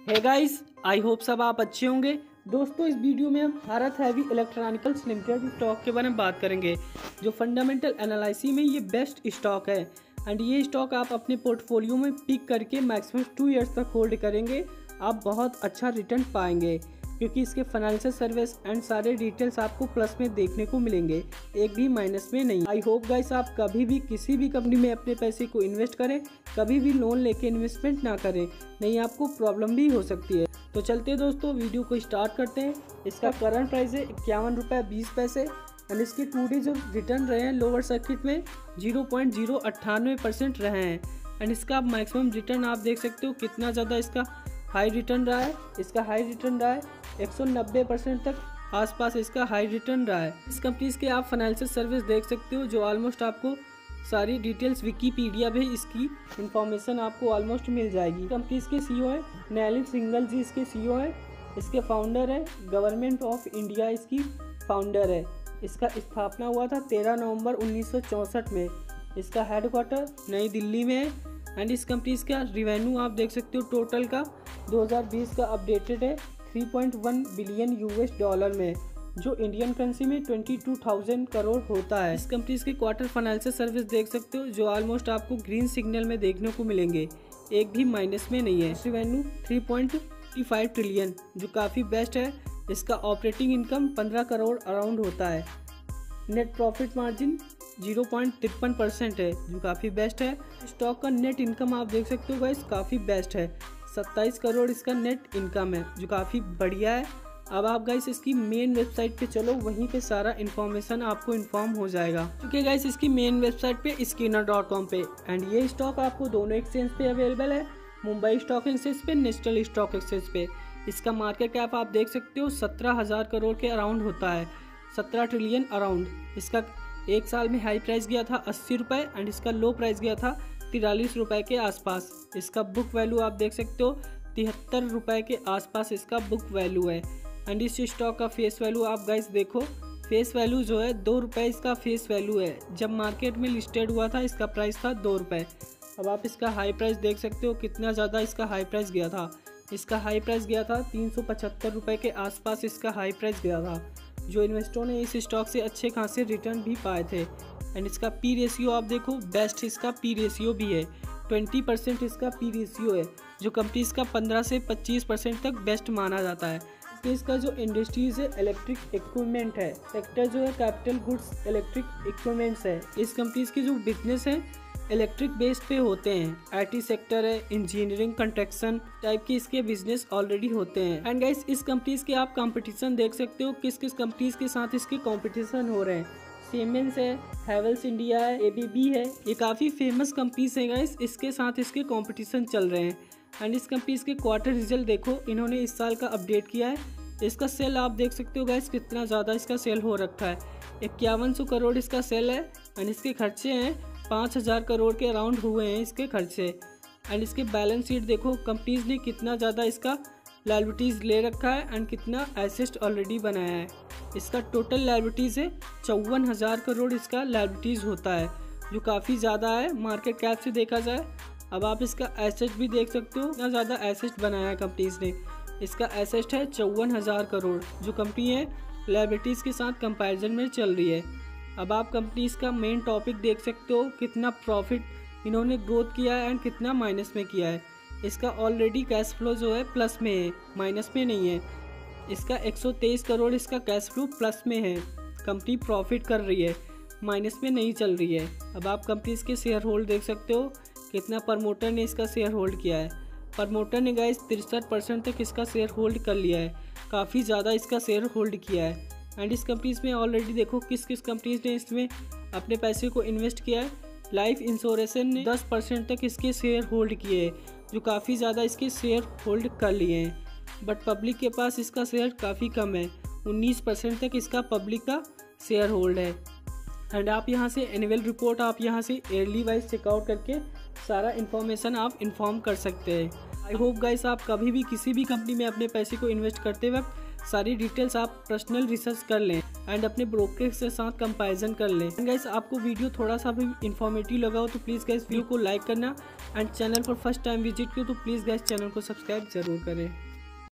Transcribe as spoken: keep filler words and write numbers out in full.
Hey guys, I hope सब आप अच्छे होंगे। दोस्तों, इस वीडियो में हम Bharat heavy electricals limited stock के बारे में बात करेंगे, जो फंडामेंटल एनालिसिस में ये बेस्ट स्टॉक है। एंड ये स्टॉक आप अपने पोर्टफोलियो में पिक करके मैक्सिमम टू इयर्स तक होल्ड करेंगे, आप बहुत अच्छा रिटर्न पाएंगे, क्योंकि इसके फाइनेंशियल सर्विस एंड सारे डिटेल्स आपको प्लस में देखने को मिलेंगे, एक भी माइनस में नहीं। आई होप गाइस आप कभी भी किसी भी कंपनी में अपने पैसे को इन्वेस्ट करें, कभी भी लोन लेके इन्वेस्टमेंट ना करें, नहीं आपको प्रॉब्लम भी हो सकती है। तो चलते दोस्तों वीडियो को स्टार्ट करते हैं। इसका करंट प्राइस है इक्यावन रुपये बीस पैसे एंड इसके टू डे जो रिटर्न रहे हैं लोअर सर्किट में जीरो पॉइंट जीरो अट्ठानवे परसेंट रहे हैं। एंड इसका मैक्सिमम रिटर्न आप देख सकते हो कितना ज़्यादा इसका हाई रिटर्न रहा है। इसका हाई रिटर्न रहा है एक सौ नब्बे परसेंट तक आसपास इसका हाई रिटर्न रहा है। इस कंपनीज के आप फाइनेंशियल सर्विस देख सकते हो, जो ऑलमोस्ट आपको सारी डिटेल्स विकीपीडिया पे इसकी इंफॉर्मेशन आपको ऑलमोस्ट मिल जाएगी। कंपनीज के सीईओ है नैलिन सिंगल जी, इसके सीईओ है। इसके फाउंडर है गवर्नमेंट ऑफ इंडिया, इसकी फाउंडर है। इसका स्थापना हुआ था तेरह नवंबर उन्नीस सौ चौंसठ में। इसका हेडक्वार्टर नई दिल्ली में है। एंड इस कंपनीज का रिवेन्यू आप देख सकते हो टोटल का दो हज़ार बीस का अपडेटेड है तीन पॉइंट एक बिलियन यूएस डॉलर में, जो इंडियन करेंसी में बाईस हज़ार करोड़ होता है। इस कंपनीज के क्वार्टर फाइनेंशियल सर्विस देख सकते हो, जो ऑलमोस्ट आपको ग्रीन सिग्नल में देखने को मिलेंगे, एक भी माइनस में नहीं है। रिवेन्यू तीन पॉइंट पाँच ट्रिलियन, जो काफ़ी बेस्ट है। इसका ऑपरेटिंग इनकम पंद्रह करोड़ अराउंड होता है। Net profit margin zero point तिरपन परसेंट है, जो काफ़ी बेस्ट है। स्टॉक का नेट इनकम आप देख सकते हो गाइस, काफ़ी बेस्ट है। सत्ताईस करोड़ इसका नेट इनकम है, जो काफ़ी बढ़िया है। अब आप गाइस इसकी मेन वेबसाइट पे चलो, वहीं पे सारा इन्फॉर्मेशन आपको इन्फॉर्म हो जाएगा। क्योंकि गाइस इसकी मेन वेबसाइट पे स्किनर डॉट कॉम पे। एंड ये स्टॉक आपको दोनों एक्सचेंज पे अवेलेबल है, मुंबई स्टॉक एक्सचेंज पे, नेशनल स्टॉक एक्सचेंज पे। इसका मार्केट कैप आप देख सकते हो सत्रह हज़ार करोड़ के अराउंड होता है, सत्रह ट्रिलियन अराउंड। इसका एक साल में हाई प्राइस गया था अस्सी रुपये एंड इसका लो प्राइस गया था तिरालीस रुपये के आसपास। इसका बुक वैल्यू आप देख सकते हो तिहत्तर रुपये के आसपास इसका बुक वैल्यू है। एंड इस स्टॉक का फेस वैल्यू आप गाइस देखो, फेस वैल्यू जो है दो रुपये इसका फेस वैल्यू है। जब मार्केट में लिस्टेड हुआ था इसका प्राइस था दो रुपये। अब आप इसका हाई प्राइस देख सकते हो कितना ज़्यादा इसका हाई प्राइस गया था। इसका हाई प्राइस गया था तीन सौ पचहत्तर रुपये के आसपास इसका हाई प्राइस गया था, जो इन्वेस्टरों ने इस स्टॉक से अच्छे खासे रिटर्न भी पाए थे। एंड इसका पी रेशियो आप देखो, बेस्ट इसका पी रेशियो भी है, बीस परसेंट इसका पी रेशियो है, जो कंपनीज का पंद्रह से पच्चीस परसेंट तक बेस्ट माना जाता है। तो इसका जो इंडस्ट्रीज है इलेक्ट्रिक इक्विपमेंट है, सेक्टर जो है कैपिटल गुड्स इलेक्ट्रिक इक्विपमेंट्स है। इस कंपनीज की जो बिजनेस है इलेक्ट्रिक बेस्ड पे होते हैं। आईटी सेक्टर है, इंजीनियरिंग, कंस्ट्रक्शन टाइप के इसके बिजनेस ऑलरेडी होते हैं। एंड गाइस इस कंपनीज के आप कंपटीशन देख सकते हो, किस किस कंपनीज के साथ इसके कंपटीशन हो रहे हैं। सीमेंस है, हैवेल्स इंडिया है, एबीबी है, ये काफ़ी फेमस कंपनीज हैं गाइस, इसके साथ इसके कंपटीशन चल रहे हैं। एंड इस कंपनीज के क्वार्टर रिजल्ट देखो, इन्होंने इस साल का अपडेट किया है। इसका सेल आप देख सकते हो गाइस कितना ज़्यादा इसका सेल हो रखा है, इक्यावन सौ करोड़ इसका सेल है। एंड इसके खर्चे हैं पाँच हज़ार करोड़ के अराउंड हुए हैं इसके खर्चे। एंड इसके बैलेंस शीट देखो, कंपनीज ने कितना ज़्यादा इसका लायबिलिटीज़ ले रखा है एंड कितना एसेट ऑलरेडी बनाया है। इसका टोटल लायबिलिटीज़ है चौवन हज़ार करोड़ इसका लायबिलिटीज़ होता है, जो काफ़ी ज़्यादा है मार्केट कैप से देखा जाए। अब आप इसका एसेट भी देख सकते हो, कितना ज़्यादा एसेट बनाया है कंपनीज ने। इसका एसेट है चौवन हज़ार करोड़, जो कंपनी है लायबिलिटीज़ के साथ कंपैरिजन में चल रही है। अब आप कंपनीज का मेन टॉपिक देख सकते हो, कितना प्रॉफिट इन्होंने ग्रोथ किया है एंड कितना माइनस में किया है। इसका ऑलरेडी कैश फ्लो जो है प्लस में है, माइनस में नहीं है। इसका एक सौ तेईस करोड़ इसका कैश फ्लो प्लस में है, कंपनी प्रॉफिट कर रही है, माइनस में नहीं चल रही है। अब आप कंपनीज के शेयर होल्ड देख सकते हो, कितना प्रमोटर ने इसका शेयर होल्ड किया है। प्रमोटर ने गाइस तिरसठ परसेंट तक इसका शेयर होल्ड कर लिया है, काफ़ी ज़्यादा इसका शेयर होल्ड किया है। एंड इस कंपनीज में ऑलरेडी देखो किस किस कंपनीज ने इसमें अपने पैसे को इन्वेस्ट किया है। लाइफ इंश्योरेंस ने दस परसेंट तक इसके शेयर होल्ड किए हैं, जो काफ़ी ज़्यादा इसके शेयर होल्ड कर लिए हैं। बट पब्लिक के पास इसका शेयर काफ़ी कम है, उन्नीस परसेंट तक इसका पब्लिक का शेयर होल्ड है। एंड आप यहाँ से एनुअल रिपोर्ट आप यहाँ से ईयरली वाइज चेकआउट करके सारा इन्फॉर्मेशन आप इन्फॉर्म कर सकते हैं। आई होप गाइस आप कभी भी किसी भी कंपनी में अपने पैसे को इन्वेस्ट करते वक्त सारी डिटेल्स आप पर्सनल रिसर्च कर लें एंड अपने ब्रोकर के साथ कंपैरिजन कर लें। गाइस आपको वीडियो थोड़ा सा भी इन्फॉर्मेटिव लगा हो तो प्लीज़ गाइस वीडियो को लाइक करना एंड चैनल पर फर्स्ट टाइम विजिट किया तो प्लीज़ गाइस चैनल को सब्सक्राइब जरूर करें।